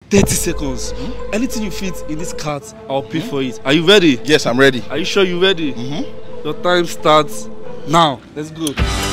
30 seconds. Anything you fit in this cart, I'll pay for it. Are you ready? Yes, I'm ready. Are you sure you're ready? Your time starts now. Let's go.